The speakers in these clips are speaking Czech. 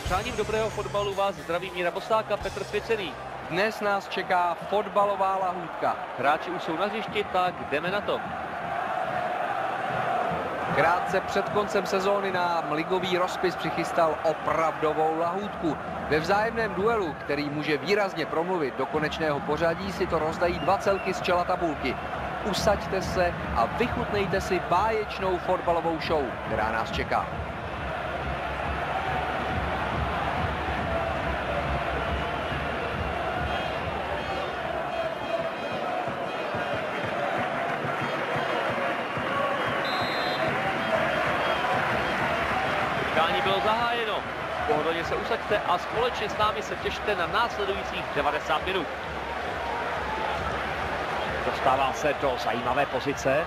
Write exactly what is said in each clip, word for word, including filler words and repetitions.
Přáním dobrého fotbalu vás zdraví Míra Bosáka, Petr Svěcený. Dnes nás čeká fotbalová lahůdka. Hráči už jsou na hřišti, tak jdeme na to. Krátce před koncem sezóny nám ligový rozpis přichystal opravdovou lahůdku. Ve vzájemném duelu, který může výrazně promluvit do konečného pořadí, si to rozdají dva celky z čela tabulky. Usaďte se a vychutnejte si báječnou fotbalovou show, která nás čeká. Utkání bylo zahájeno. Pohodlně se usaďte a společně s námi se těšte na následujících devadesát minut. Dostává se do zajímavé pozice.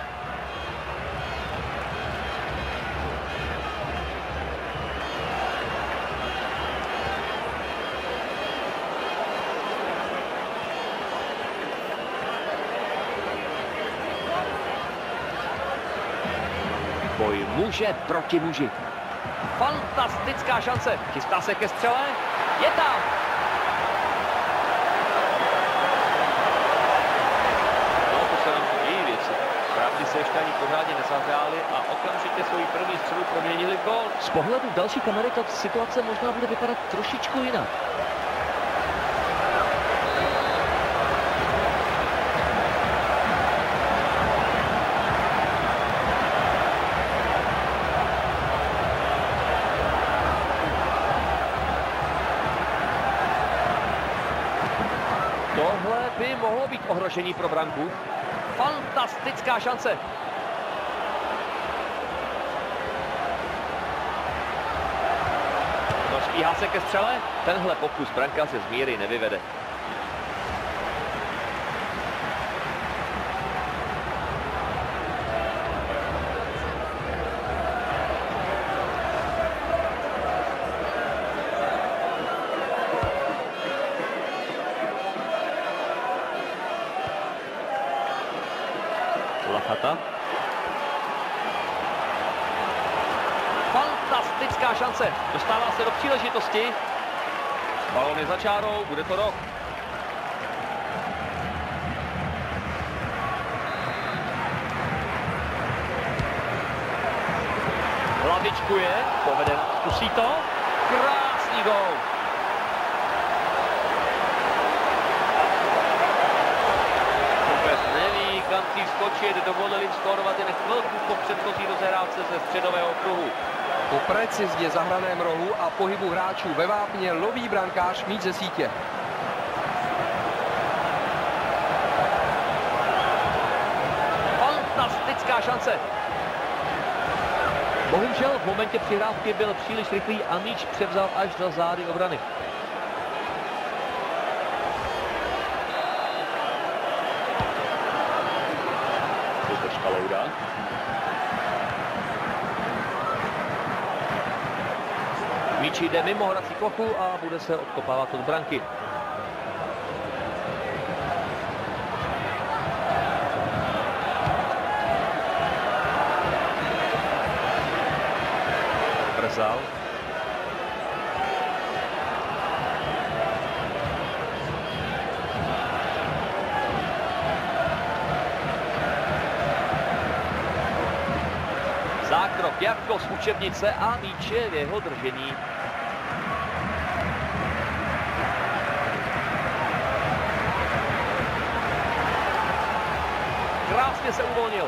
Boj muže proti muži. Fantastická šance. Chystá se ke střele. Je tam. No, to se nám dějí věci. Hráči se ještě ani pořádně nezahráli a okamžitě svoji první střelu proměnili v gól. Z pohledu další kamery ta situace možná bude vypadat trošičku jinak. Tohle by mohlo být ohrožení pro branku. Fantastická šance. Rozpíhá se ke střele. Tenhle pokus brankáře z míry nevyvede. Lachata. Fantastická šance. Dostává se do příležitosti. Balon je za čárou, bude to rok. Hlavičkuje, poveden, zkusí to. Krásný gól. Kam si skočit, dovolili skórovat jen chvilku po předchozí rozehrávce ze středového kruhu. Po precizně zahraném rohu a pohybu hráčů ve vápně loví brankář míč ze sítě. Fantastická šance. Bohužel v momentě přihrávky byl příliš rychlý a míč převzal až za zády obrany. Louda. Míč jde mimo hrací plochu a bude se odkopávat od branky. Brzal. Zákrok jako z učebnice a míč je v jeho držení. Krásně se uvolnil.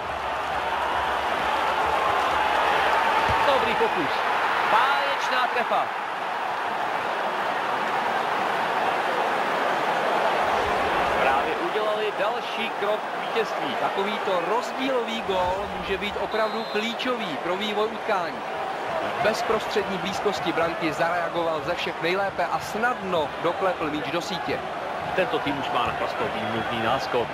Dobrý pokus. Báječná trefa. Právě udělali další krok k vítězství. Takovýto rozdílový gól může být opravdu klíčový pro vývoj utkání. V bezprostřední blízkosti branky zareagoval ze všech nejlépe a snadno doklepl míč do sítě. Tento tým už má naprosto výmluvný náskok.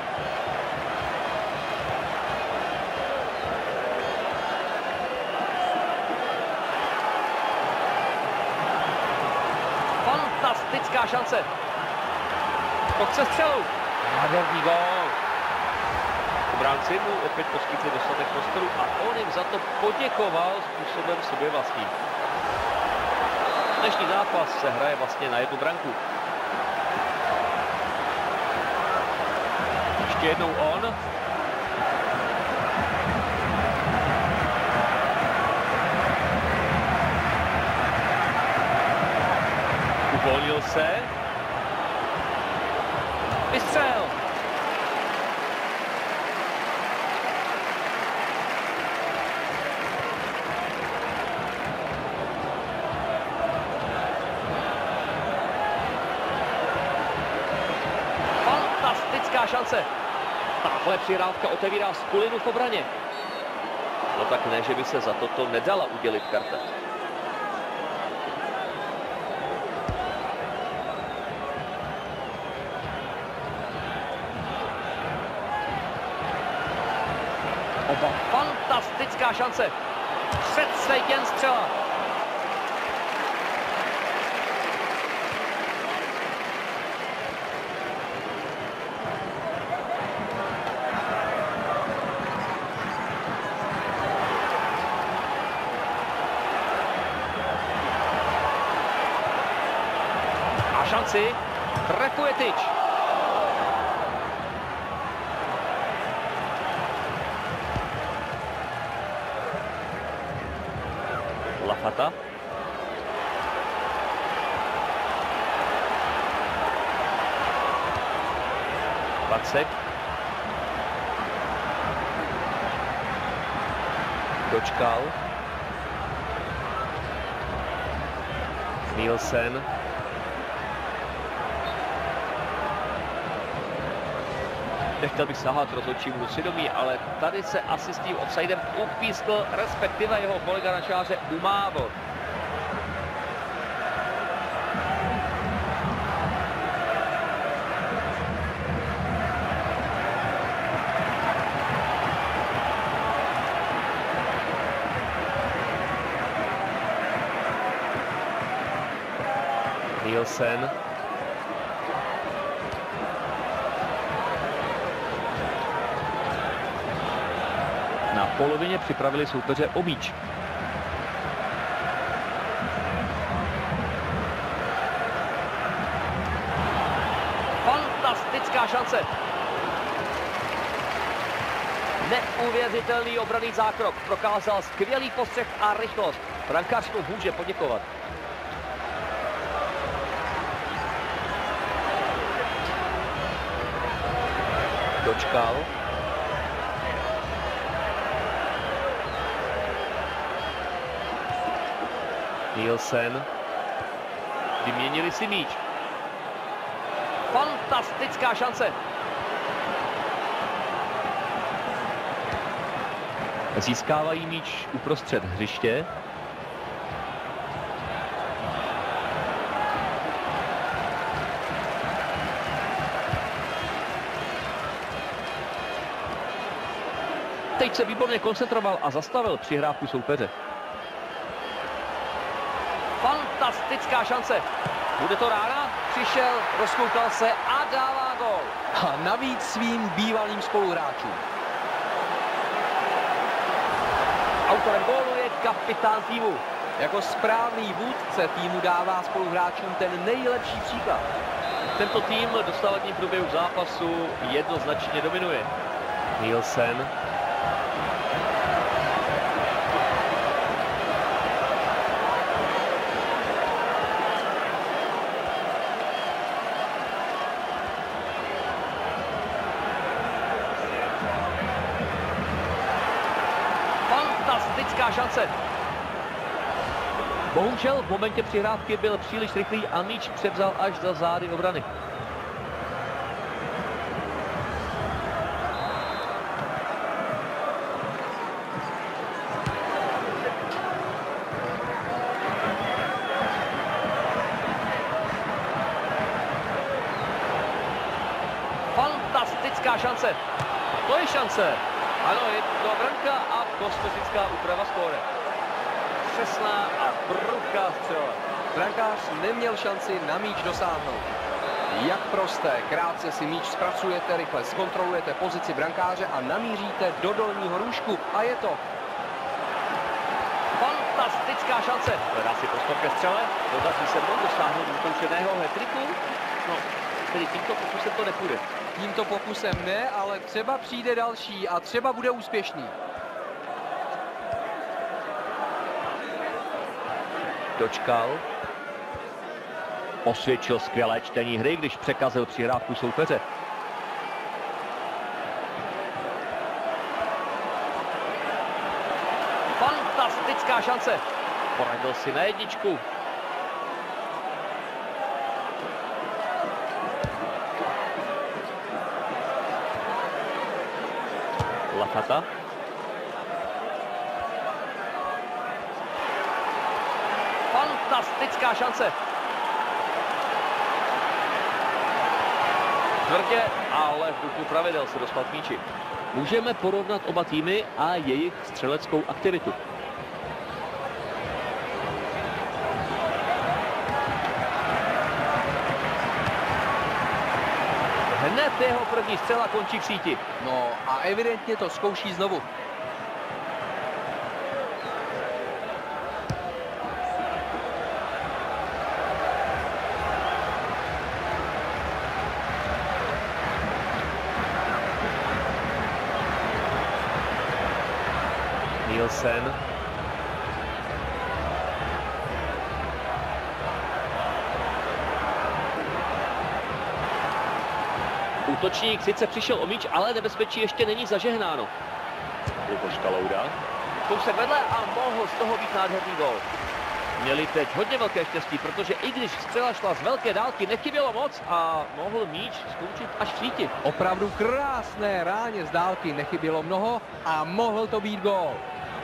Fantastická šance. Pod se střelou. Nádherný gól. Obránci mu opět poskytli dostatek prostoru a on jim za to poděkoval způsobem sobě vlastním. Dnešní zápas se hraje vlastně na jednu branku. Ještě jednou on. Uvolnil se. Vystřel. Fantastická šance. Tahle přihrávka otevírá skulinu v obraně. No tak ne, že by se za toto nedala udělit karta. Oba. Fantastická šance. Před Sejtěn střela. A šanci. Trefuje tyč. Lafata. Vacek. Dočkal. Nielsen. Nechtěl bych sahat rozhodčímu svědomí, ale tady se asi s tím offsidem upískl, respektive jeho kolega na čáře umávl. Nielsen. Na polovině připravili soupeře o míč. Fantastická šance. Neuvěřitelný obranný zákrok. Prokázal skvělý postřeh a rychlost. Brankář to může poděkovat. Dočkal. Nielsen. Vyměnili si míč. Fantastická šance. Získávají míč uprostřed hřiště. Teď se výborně koncentroval a zastavil přihrávku soupeře. Fantastická šance. Bude to rána? Přišel, rozkoukal se a dává gól. A navíc svým bývalým spoluhráčům. Autorem gólu je kapitán týmu. Jako správný vůdce týmu dává spoluhráčům ten nejlepší příklad. Tento tým v dosavadním průběhu zápasu jednoznačně dominuje. Nielsen. Fantastická šance. Bohužel v momentě přihrávky byl příliš rychlý a míč převzal až za zády obrany. Fantastická šance. To je šance. Ano, je to branka a kosmetická úprava skóre. Přesná a prudká střela. Brankář neměl šanci na míč dosáhnout. Jak prosté, krátce si míč zpracujete, rychle zkontrolujete pozici brankáře a namíříte do dolního růžku. A je to. Fantastická fantastická šance. Hledá si prostor ke střele. Podaří se mnou dosáhnout utoučeného hat-tricku. No, tedy tímto pokusem to nepůjde. Tímto pokusem ne, ale třeba přijde další a třeba bude úspěšný. Dočkal. Osvědčil skvělé čtení hry, když překazil přihrávku soupeře. Fantastická šance. Poradil si na jedničku. Lachata. Fantastická šance. Tvrdě, ale v duchu pravidel se dostal k míči. Můžeme porovnat oba týmy a jejich střeleckou aktivitu. Hned jeho první střela končí v síti. No a evidentně to zkouší znovu. Nielsen. Útočník sice přišel o míč, ale nebezpečí ještě není zažehnáno. Luboš Kalouda. Kousek vedle a mohl z toho být nádherný gól. Měli teď hodně velké štěstí, protože i když střela šla z velké dálky, nechybělo moc a mohl míč skončit až v síti. Opravdu krásné ráně z dálky, nechybělo mnoho a mohl to být gól.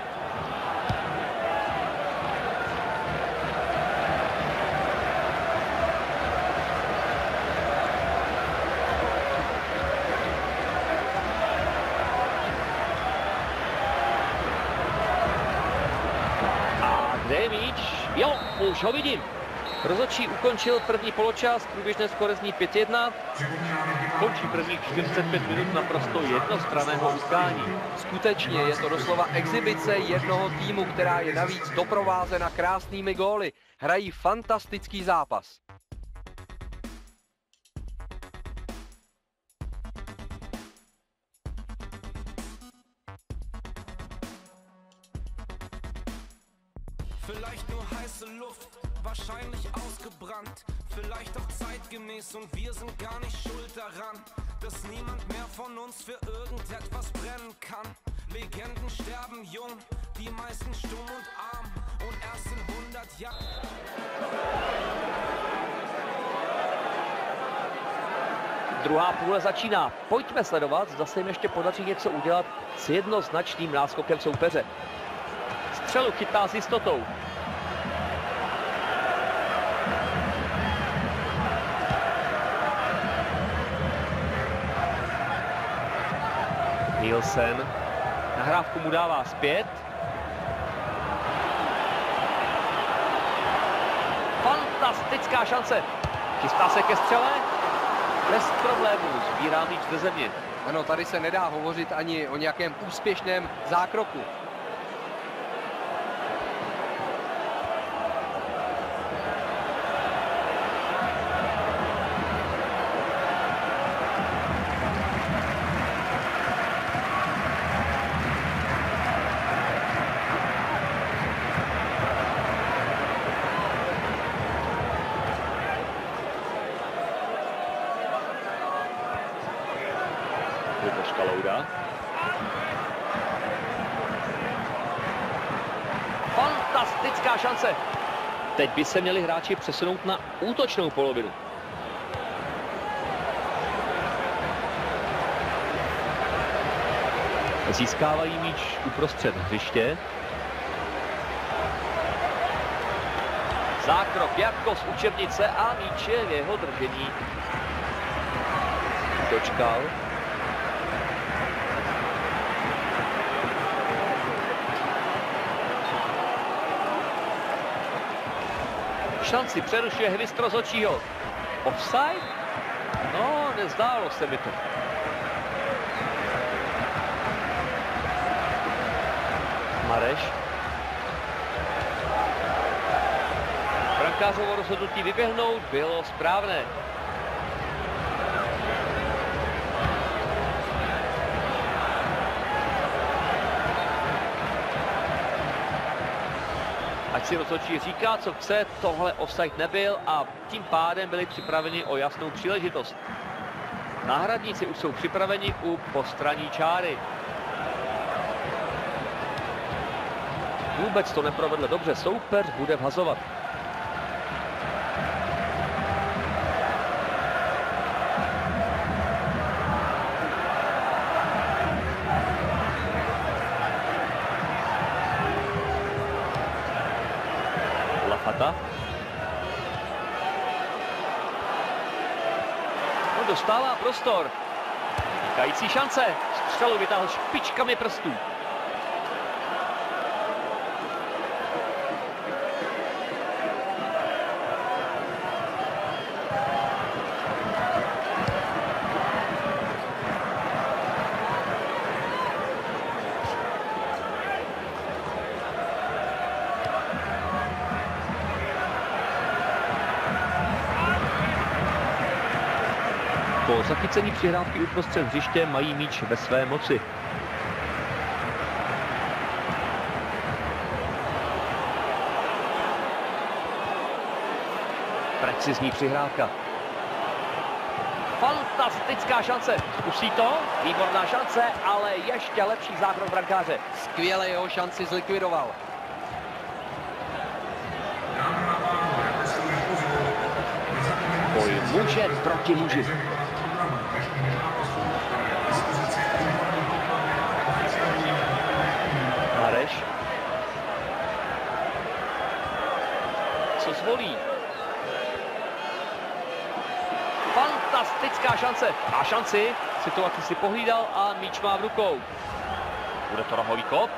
Kde je míč? Jo, už ho vidím. Rozhodčí ukončil první poločas, průběžné skóre zní pět jedna. Končí prvních čtyřicet pět minut naprosto jednostranného utkání. Skutečně je to doslova exibice jednoho týmu, která je navíc doprovázena krásnými góly. Hrají fantastický zápas. Vielleicht nur heiße Luft, wahrscheinlich ausgebrannt, vielleicht auch zeitgemäß und wir sind gar nicht schuld daran, dass niemand mehr von uns für irgendetwas brennen kann. Legenden sterben jung, die meisten stumm und arm und erst in hundert Jahren. Druhá půle začíná. Pojďme sledovat, zda se jim ještě podaří něco udělat s jednoznačným náskokem soupeře. Střelu chytá s jistotou. Nielsen. Nahrávku mu dává zpět. Fantastická šance. Chystá se ke střele. Bez problémů sbírá míč do země. Ano, tady se nedá hovořit ani o nějakém úspěšném zákroku. Luboš Kalouda. Fantastická šance. Teď by se měli hráči přesunout na útočnou polovinu. Získávají míč uprostřed hřiště. Zákrok jako z učebnice a míč je v jeho držení. Dočkal. Šanci přerušuje hvist rozhodčího. Offside? No, nezdálo se mi to. Mareš. Brankářovo rozhodnutí vyběhnout bylo správné. Ať si rozhodčí říká, co chce, tohle offside nebyl a tím pádem byli připraveni o jasnou příležitost. Náhradníci už jsou připraveni u postranní čáry. Vůbec to neprovedl dobře, soupeř bude vhazovat. Lafata. On dostává prostor. Vynikající šance. Střelu vytáhl špičkami prstů. Po zachycení přihrávky uprostřed hřiště mají míč ve své moci. Precizní přihrávka. Fantastická šance. Zkusí to? Výborná šance, ale ještě lepší zákrok brankáře. Skvěle jeho šanci zlikvidoval. Boj muže proti muži. Mareš. Co zvolí? Fantastická šance. Má šanci. Situaci si pohlídal a míč má v rukou. Bude to rohový kop.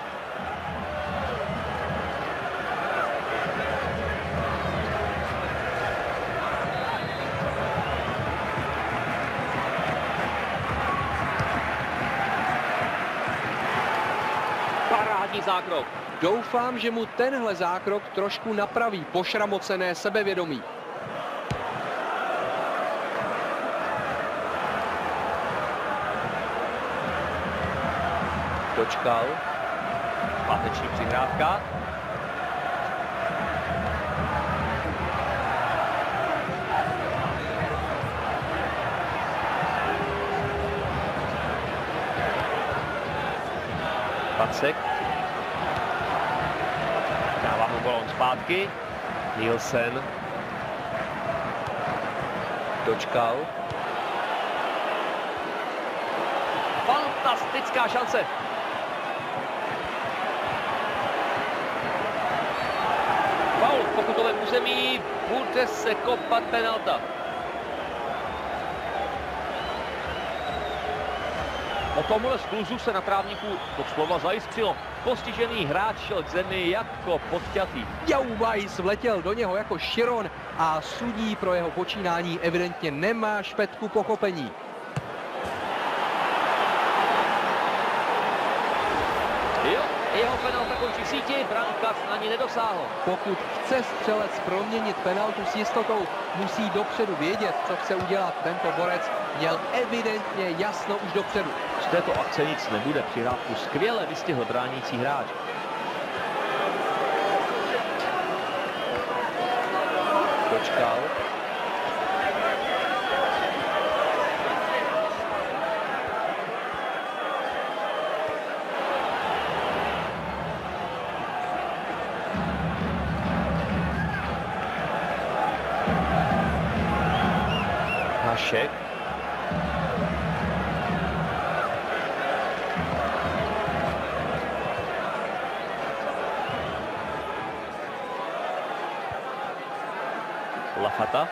Parádní zákrok. Doufám, že mu tenhle zákrok trošku napraví pošramocené sebevědomí. Dočkal. Páteční přihrávka. Pacek. Dává mu balón zpátky. Nielsen. Dočkal. Fantastická šance. Faul v pokutovém území, bude se kopat penalta. Po tomhle skluzu se na trávníku doslova zajiskřilo. Postižený hráč šel k zemi jako podťatý. Jau Weiss vletěl do něho jako Chiron a sudí pro jeho počínání evidentně nemá špetku pochopení. Jo, jeho penalta končí v síti, brankář na ní nedosáhl. Pokud chce střelec proměnit penaltu s jistotou, musí dopředu vědět, co chce udělat. Tento borec měl evidentně jasno už dopředu. Z této akce nic nebude, přihrávku skvěle vystihl bránící hráč. Dočkal. Hašek. Lafata.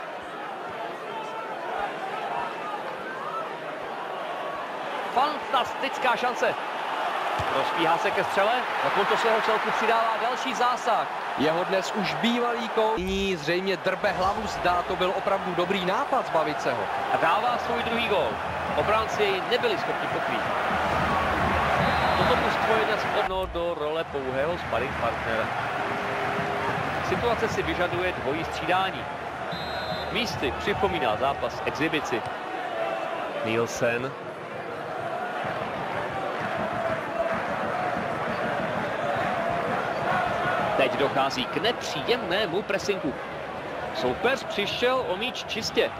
Fantastická šance. Rozpíhá se ke střele, na konto svého celku přidává další zásah. Jeho dnes už bývalý kouč nyní zřejmě drbe hlavu, zdá to byl opravdu dobrý nápad zbavit se ho. A dává svůj druhý gól. Obránci jej nebyli schopni pokrýt. Toto mužstvo je dnes vhodno do role pouhého sparring partnera. situace si vyžaduje dvojí střídání. Místy připomíná zápas exibici. Nielsen. Teď dochází k nepříjemnému presinku. Soupeř přišel o míč čistě.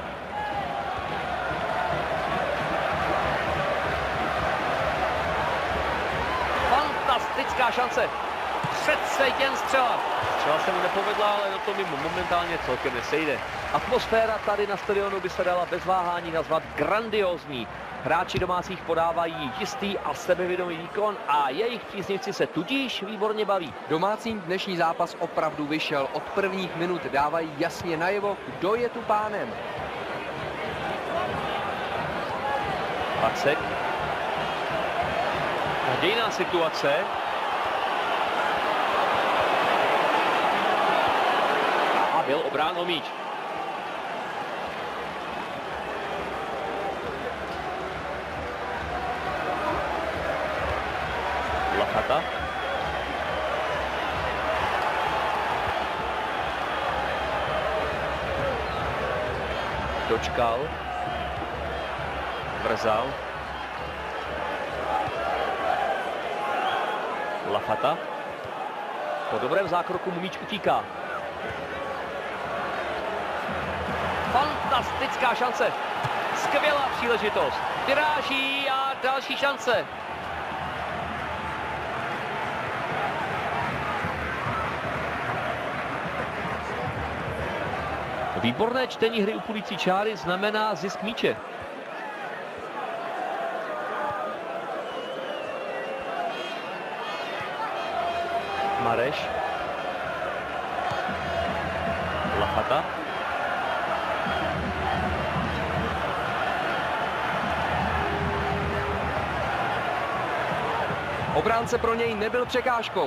Fantastická šance. Přece jen střela. Střela se mu nepovedla, ale na to mimo momentálně celkem nesejde. Atmosféra tady na stadionu by se dala bez váhání nazvat grandiózní. Hráči domácích podávají jistý a sebevědomý výkon a jejich příznivci se tudíž výborně baví. Domácím dnešní zápas opravdu vyšel. Od prvních minut dávají jasně najevo, kdo je tu pánem. Pacek. Nadějná situace. A byl obrán o míč. Lafata. Dočkal. Vrzal. Lafata. Po dobrém zákroku mu míč utíká. Fantastická šance. Skvělá příležitost. Vyráží a další šance. Výborné čtení hry u půlící čáry znamená zisk míče. Mareš. Lafata. Obránce pro něj nebyl překážkou.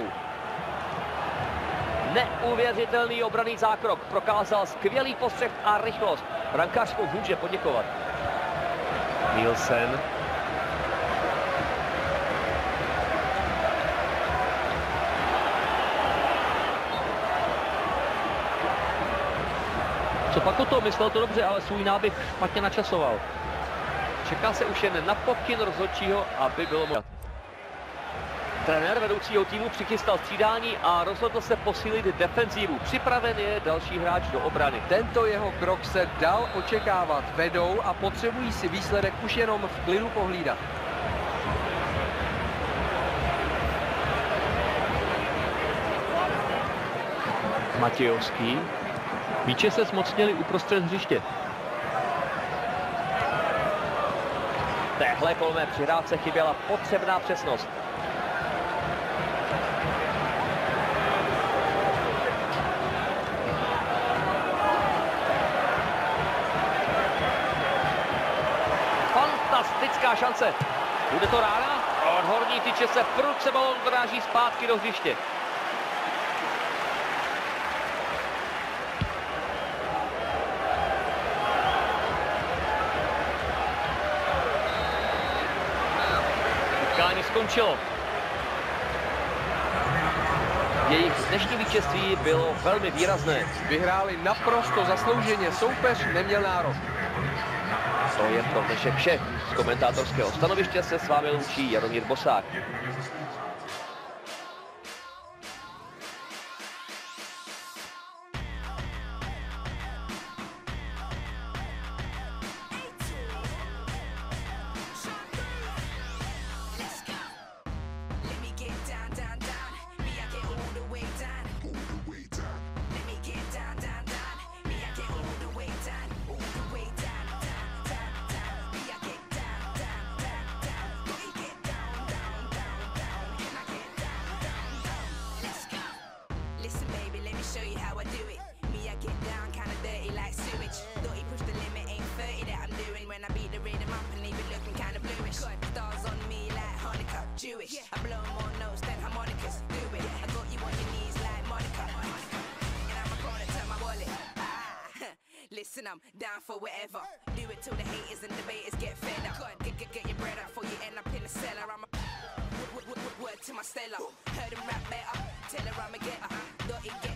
Neuvěřitelný obranný zákrok. Prokázal skvělý postřeh a rychlost. Brankář mu může poděkovat. Nielsen. Co pak o to? Myslel to dobře, ale svůj náběh špatně načasoval. Čeká se už jen na pokyn rozhodčího, aby bylo možné. Trenér vedoucího týmu přichystal střídání a rozhodl se posílit defenzívu. Připraven je další hráč do obrany. Tento jeho krok se dal očekávat. Vedou a potřebují si výsledek už jenom v klidu pohlídat. Matějovský. Míče se zmocnili uprostřed hřiště. Téhle kolmé přihrávce chyběla potřebná přesnost. Fantastická šance. Bude to rána? Od horní tyče se prudce balón vráží zpátky do hřiště. Utkání skončilo. Jejich dnešní vítězství bylo velmi výrazné. Vyhráli naprosto zaslouženě, soupeř neměl nárok. To je pro dnešek vše. Z komentátorského stanoviště se s vámi loučí Jaromír Bosák. Jewish. I blow more notes than harmonicas. Do it. I got you on your knees like Monica. And I'm a product of my wallet. Ah, listen, I'm down for whatever. Do it till the haters and debaters get fed up. Get, get, get your bread up before you end up in the cellar. I'm a word to my Stella. Heard him rap better. Tell her I'm a getter. Got it, get